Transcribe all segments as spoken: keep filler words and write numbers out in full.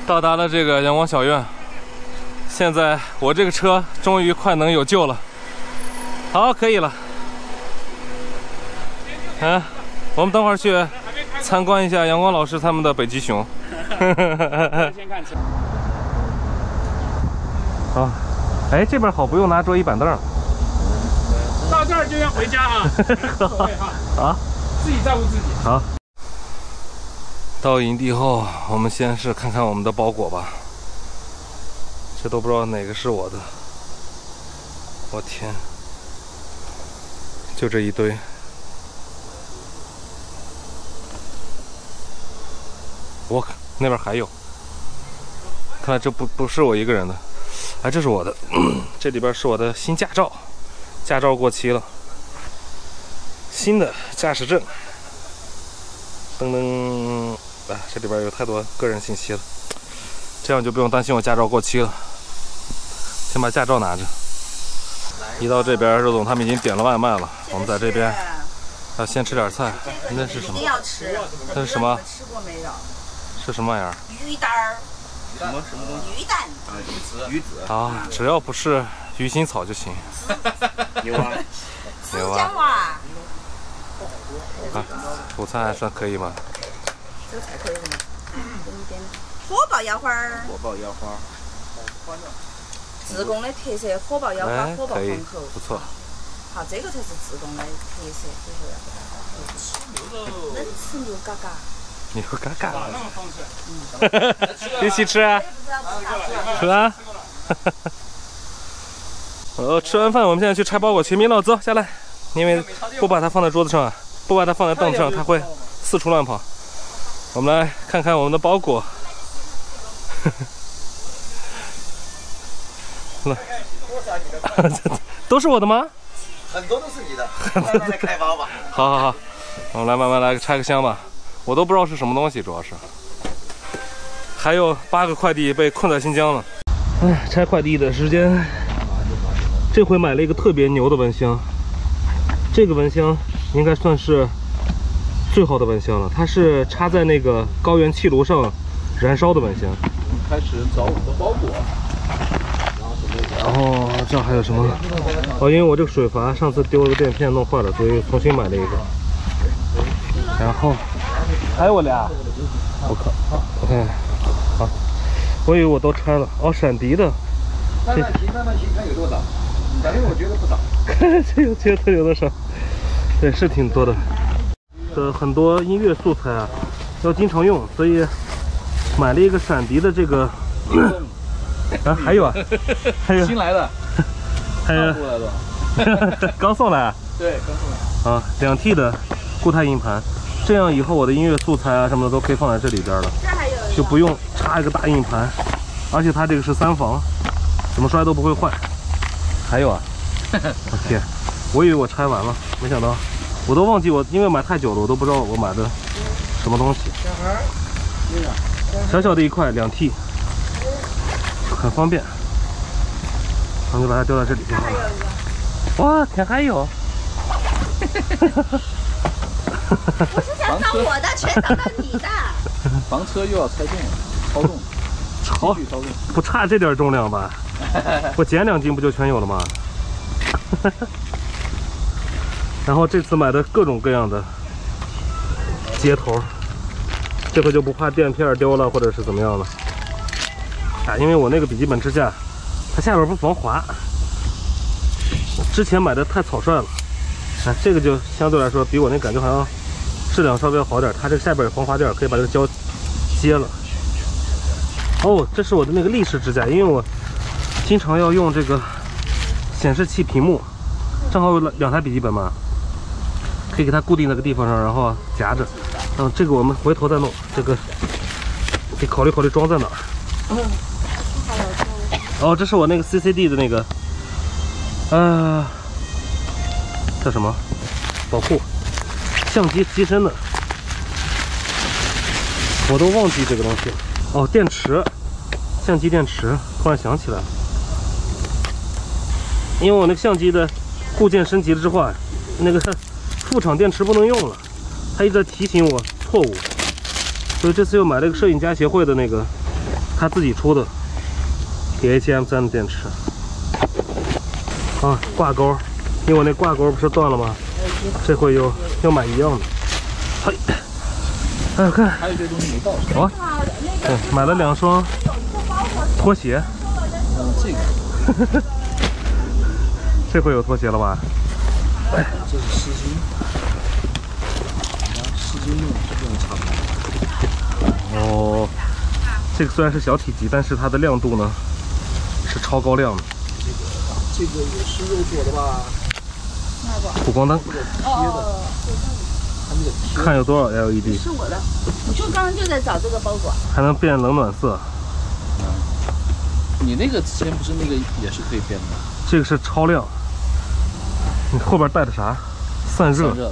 到达了这个阳光小院，现在我这个车终于快能有救了。好，可以了。嗯，我们等会儿去参观一下阳光老师他们的北极熊。 先看车。 好，哎，这边好，不用拿桌椅板凳。 到这儿就要回家啊！ 啊， 自己照顾自己。 好。到营地后，我们先是看看我们的包裹吧。这都不知道哪个是我的，我天，就这一堆。我靠，那边还有，看来这不不是我一个人的。哎，这是我的，这里边是我的新驾照，驾照过期了，新的驾驶证。噔噔，啊，这里边有太多个人信息了，这样就不用担心我驾照过期了。先把驾照拿着。一到这边，肉总他们已经点了外卖了，我们在这边要先吃点菜。那是什么？ 一定要吃。 那是什么？ 吃过没有？ 是什么玩意儿？ 鱼蛋儿。 什么什么东西？ 鱼蛋。 啊，鱼子。鱼子。 啊，只要不是鱼腥草就行。 牛蛙。 牛蛙。 啊，午餐还算可以吗？ 这个菜可以吗？给你点火爆腰花儿。 火爆腰花。 自贡的特色火爆腰花，火爆黄口。 不错。 好，这个才是自贡的特色，就是能吃牛嘎嘎。 牛嘎嘎。一起吃啊！吃啊！呃，吃完饭我们现在去拆包裹去。明老走下来，因为不把它放在桌子上啊，不把它放在凳子上，它会四处乱跑。我们来看看我们的包裹。都是我的吗？ 很多都是你的，慢慢来开包吧。 好好好，我们来慢慢来拆个箱吧。我都不知道是什么东西，主要是还有八个快递被困在新疆了。哎，拆快递的时间，这回买了一个特别牛的蚊香，这个蚊香应该算是最好的蚊香了，它是插在那个高原气炉上燃烧的蚊香。 开始找我们的包裹。 然后这还有什么？哦，因为我这个水阀上次丢了个垫片弄坏了，所以重新买了一个。然后还有我俩，我靠 ，OK， 好，我以为我都拆了。哦，闪迪的。 慢慢骑，慢慢骑，看有多少。反正我觉得不少。 这个觉得有多少？对，是挺多的。的很多音乐素材啊，要经常用，所以买了一个闪迪的这个。啊，还有啊，还有新来的， 还有过来的， 刚送来啊？ 对，刚送来。 啊，两 T 的固态硬盘，这样以后我的音乐素材啊什么的都可以放在这里边了，就不用插一个大硬盘，而且它这个是三防，怎么摔都不会坏。还有啊，我天，我以为我拆完了，没想到，我都忘记我因为买太久了，我都不知道我买的什么东西。小小的一块两 T。很方便，我们就把它丢到这里就好了。哇，天还有！ 不是想找我的，全找到你的。 房车又要拆动了，超重， 超继续超重， 不差这点重量吧？我减两斤不就全有了吗？然后这次买的各种各样的接头，这回就不怕垫片丢了或者是怎么样了。啊，因为我那个笔记本支架，它下边不防滑，之前买的太草率了。啊，这个就相对来说比我那感觉好像质量稍微要好点，它这个下边有防滑垫，可以把这个胶接了。哦，这是我的那个立式支架，因为我经常要用这个显示器屏幕，正好有两台笔记本嘛，可以给它固定在个地方上，然后夹着。嗯，这个我们回头再弄，这个得考虑考虑装在哪儿。嗯。哦，这是我那个 C C D 的那个，呃，叫什么？保护相机机身的，我都忘记这个东西了。哦，电池，相机电池，突然想起来了，因为我那个相机的固件升级了之后啊，那个副厂电池不能用了，它一直在提醒我错误，所以这次又买了一个摄影家协会的那个他自己出的 T H M 三的电池。啊，挂钩，因为我那挂钩不是断了吗？这回又又买一样的。嘿，哎，看， 还有一些东西没到。 哦，对，买了两双拖鞋。 嗯，这个。 这回有拖鞋了吧？ 哎，这是湿巾。湿巾用用差不多。 哦，这个虽然是小体积，但是它的亮度呢是超高亮的。 这个也是肉做的吧？ 补光灯。 哦， 看有多少 L E D？ 是我的，我就刚刚就在找这个包裹。 还能变冷暖色。 嗯，你那个之前不是那个也是可以变的吗？ 这个是超亮。你后边带的啥？散热。 散热。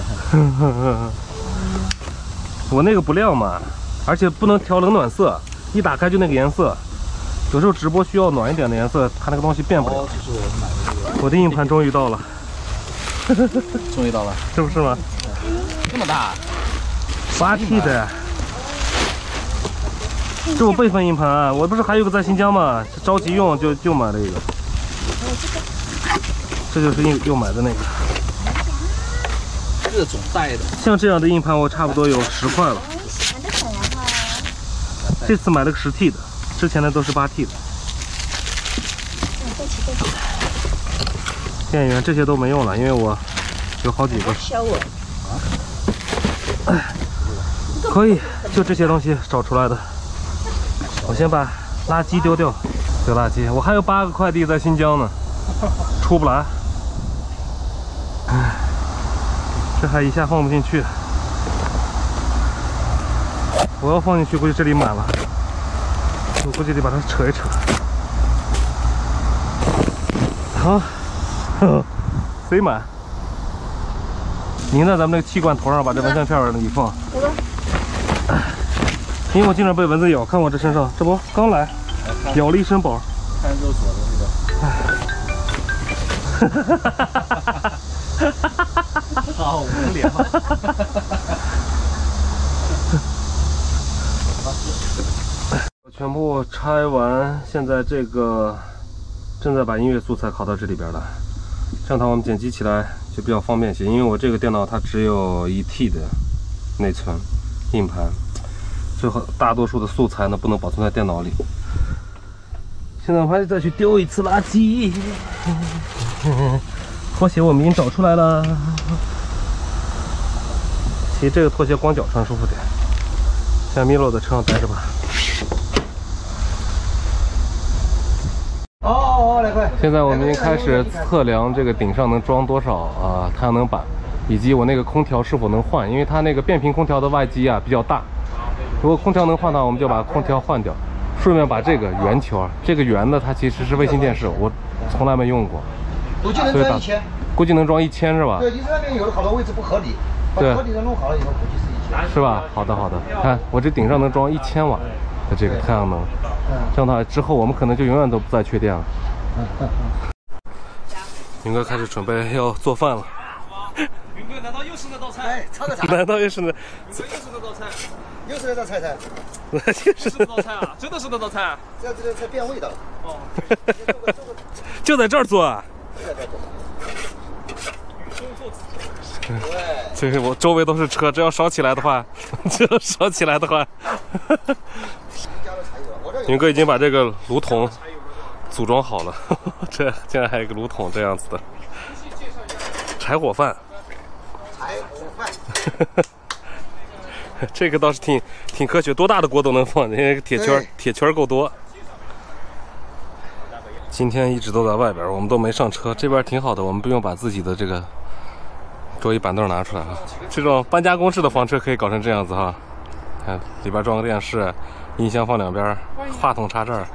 我那个不亮嘛，而且不能调冷暖色，一打开就那个颜色。有时候直播需要暖一点的颜色，它那个东西变不了。 哦，这是我买的这个。 我的硬盘终于到了。 终于到了， 是不是吗？ 这么大， 八 T 的。这我备份硬盘啊，我不是还有个在新疆吗？着急用就就买了一个。这就是又又买的那个。 各种带的。 像这样的硬盘我差不多有十块了。这次买了个十 T 的，之前的都是八 T 的。电源这些都没用了，因为我有好几个。可以，就这些东西找出来的。我先把垃圾丢掉，丢垃圾。我还有八个快递在新疆呢，出不来。唉，这还一下放不进去。我要放进去，估计这里满了。我估计得把它扯一扯。好。塞满，您在咱们那个气罐头上把这蚊香片儿一放，因为我经常被蚊子咬，看我这身上，这不刚来咬了一身包。 看肉做的那个，好无聊。 我全部拆完，现在这个正在把音乐素材拷到这里边了。这样的话，我们剪辑起来就比较方便些。因为我这个电脑它只有一 T 的内存硬盘，最后大多数的素材呢不能保存在电脑里。现在我还得再去丢一次垃圾。拖鞋我们已经找出来了，其实这个拖鞋光脚穿舒服点。现在米洛在车上待着吧。 哦，来快！ 现在我们已经开始测量这个顶上能装多少啊太阳能板，以及我那个空调是否能换，因为它那个变频空调的外机啊比较大。如果空调能换的话，我们就把空调换掉，顺便把这个圆球，这个圆的它其实是卫星电视，我从来没用过。 估计能装一千。 估计能装一千是吧？ 对，你这那边有的好多位置不合理，把合理的弄好了以后，估计是一千。 是吧？好的好的，看我这顶上能装一千瓦的这个太阳能，这样的话之后我们可能就永远都不再缺电了。云哥开始准备要做饭了。 云哥，难道又是那道菜？ 哎，炒的啥？ 难道又是那？ 又是那道菜？ 又是那道菜菜？ 就是那道菜啊！真的是那道菜。 这样这个菜变味道。 哦。 就在这儿做啊？ 就在这儿做。 对，这是我周围都是车，只要烧起来的话，只要烧起来的话，云哥已经把这个炉桶组装好了，这竟然还有一个炉桶这样子的，柴火饭， 柴火饭， 这个倒是挺挺科学，多大的锅都能放，人家铁圈铁圈够多。今天一直都在外边，我们都没上车，这边挺好的，我们不用把自己的这个桌椅板凳拿出来了。这种搬家公式的房车可以搞成这样子哈，看里边装个电视，音箱放两边，话筒插这儿，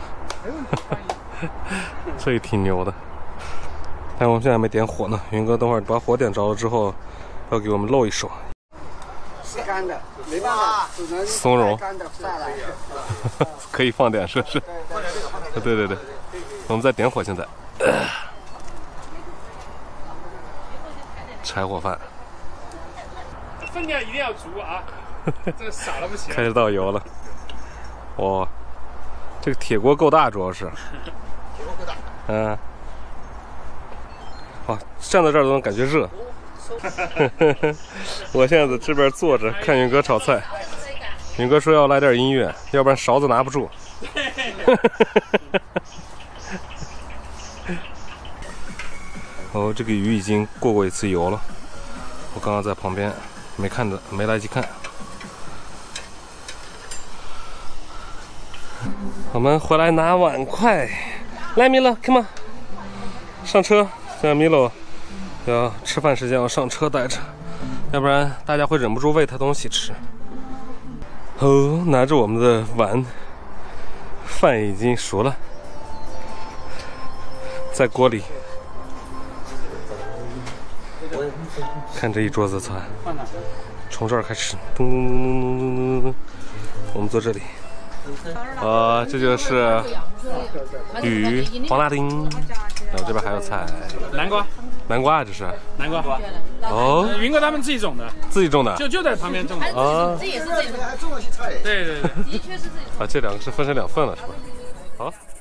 这也挺牛的。但我们现在没点火呢，云哥等会儿把火点着了之后，要给我们露一手。 是干的，没办法，只能松茸干的下来。 可以放点是不是？对对对，我们再点火现在。柴火饭， 分量一定要足啊！这少了不行。 开始倒油了，哇、哦， 这个铁锅够大，主要是。 铁锅够大。 嗯。哇，站在这儿都能感觉热。我现在在这边坐着看云哥炒菜。云哥说要来点音乐，要不然勺子拿不住。哦，这个鱼已经过过一次油了，我刚刚在旁边没看的，没来及看。我们回来拿碗筷，来米勒 ，come on， 上车。现在米勒要吃饭时间要上车待着，要不然大家会忍不住喂他东西吃。哦，拿着我们的碗，饭已经熟了，在锅里。看这一桌子菜，从这儿开始，咚咚咚咚咚咚咚，我们坐这里。呃，这就是鱼、黄辣丁，然后这边还有菜， 南瓜， 南瓜这是南瓜， 哦， 云哥他们自己种的， 自己种的， 就就在旁边种的。 啊， 这也是这种， 还种了些菜。 对对对， 的确是这种。 啊，这两个是分成两份了，是吧？好。